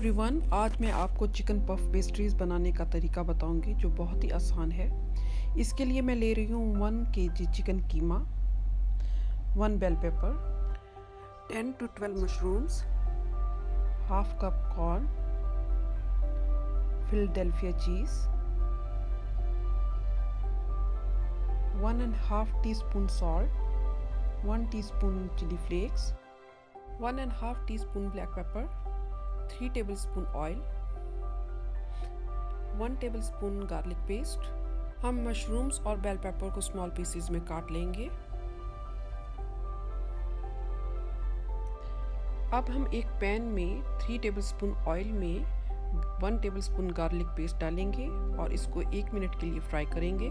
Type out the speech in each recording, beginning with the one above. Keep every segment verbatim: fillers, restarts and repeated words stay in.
Everyone, आज मैं आपको चिकन पफ पेस्ट्रीज बनाने का तरीका बताऊंगी जो बहुत ही आसान है। इसके लिए मैं ले रही हूँ one K G chicken keema, one bell pepper, ten to twelve mushrooms, half cup corn, Philadelphia cheese, one and half teaspoon salt, one teaspoon chili flakes, one and half teaspoon black pepper, three tablespoon oil, one tablespoon garlic paste. हम mushrooms और bell pepper को small pieces में काट लेंगे। अब हम एक pan में थ्री टेबलस्पून ऑयल में वन टेबलस्पून गार्लिक पेस्ट डालेंगे और इसको एक मिनट के लिए फ्राई करेंगे।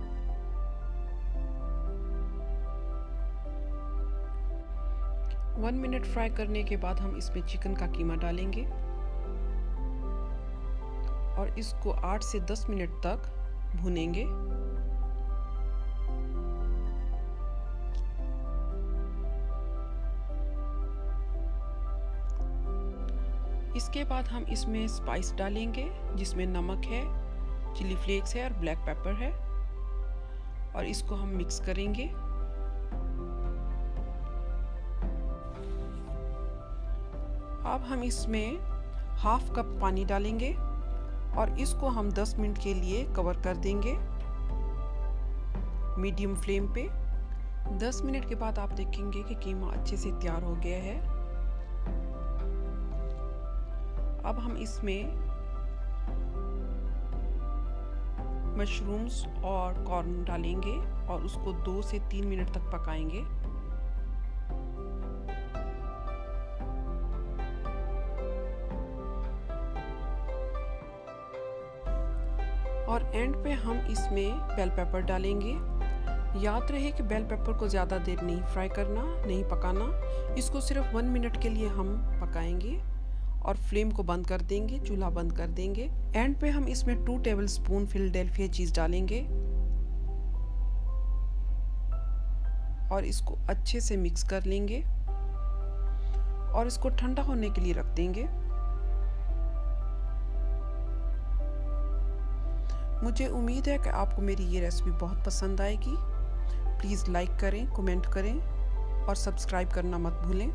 वन मिनट फ्राई करने के बाद हम इसमें चिकन का कीमा डालेंगे और इसको आठ से दस मिनट तक भूनेंगे। इसके बाद हम इसमें स्पाइस डालेंगे जिसमें नमक है, चिली फ्लेक्स है और ब्लैक पेपर है और इसको हम मिक्स करेंगे। अब हम इसमें हाफ कप पानी डालेंगे और इसको हम दस मिनट के लिए कवर कर देंगे मीडियम फ्लेम पे। दस मिनट के बाद आप देखेंगे कि कीमा अच्छे से तैयार हो गया है। अब हम इसमें मशरूम्स और कॉर्न डालेंगे और उसको दो से तीन मिनट तक पकाएंगे। और एंड पे हम इसमें बेल पेपर डालेंगे। याद रहे कि बेल पेपर को ज़्यादा देर नहीं फ्राई करना, नहीं पकाना। इसको सिर्फ वन मिनट के लिए हम पकाएंगे और फ्लेम को बंद कर देंगे, चूल्हा बंद कर देंगे। एंड पे हम इसमें टू टेबलस्पून फिलाडेल्फिया चीज़ डालेंगे और इसको अच्छे से मिक्स कर लेंगे और इसको ठंडा होने के लिए रख देंगे। मुझे उम्मीद है कि आपको मेरी ये रेसिपी बहुत पसंद आएगी। प्लीज़ लाइक करें, कमेंट करें और सब्सक्राइब करना मत भूलें।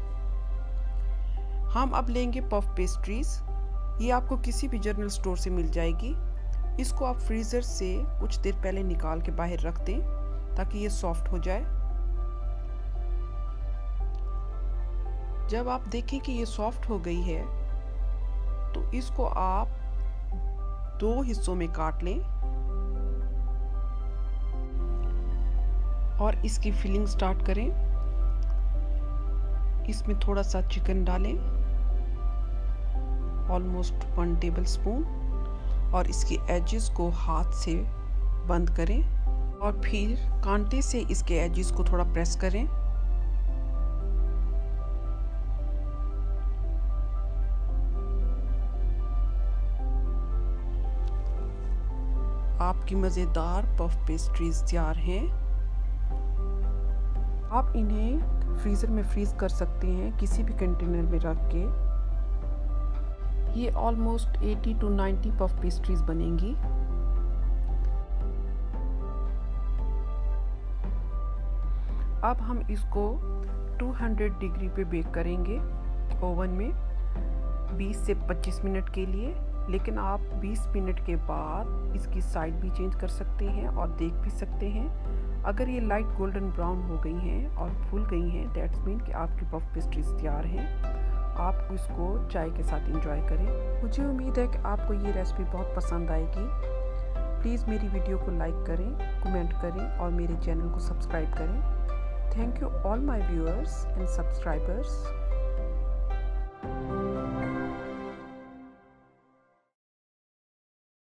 हम अब लेंगे पफ पेस्ट्रीज। ये आपको किसी भी जनरल स्टोर से मिल जाएगी। इसको आप फ्रीज़र से कुछ देर पहले निकाल के बाहर रख दें ताकि ये सॉफ्ट हो जाए। जब आप देखें कि ये सॉफ्ट हो गई है तो इसको आप दो हिस्सों में काट लें और इसकी फिलिंग स्टार्ट करें। इसमें थोड़ा सा चिकन डालें, ऑलमोस्ट वन टेबलस्पून, और इसके एजेस को हाथ से बंद करें और फिर कांटे से इसके एजेस को थोड़ा प्रेस करें। आपकी मज़ेदार पफ पेस्ट्रीज तैयार हैं। आप इन्हें फ्रीज़र में फ्रीज़ कर सकते हैं किसी भी कंटेनर में रख के। ये ऑलमोस्ट अस्सी टू नब्बे पफ पेस्ट्रीज बनेंगी। अब हम इसको दो सौ डिग्री पे बेक करेंगे ओवन में बीस से पच्चीस मिनट के लिए। लेकिन आप बीस मिनट के बाद इसकी साइड भी चेंज कर सकते हैं और देख भी सकते हैं। अगर ये लाइट गोल्डन ब्राउन हो गई हैं और फूल गई हैं, दैट्स मीन कि आपकी पफ पेस्ट्रीज तैयार हैं। आप इसको चाय के साथ एंजॉय करें। मुझे उम्मीद है कि आपको ये रेसिपी बहुत पसंद आएगी। प्लीज़ मेरी वीडियो को लाइक करें, कमेंट करें और मेरे चैनल को सब्सक्राइब करें। Thank you all my viewers and subscribers.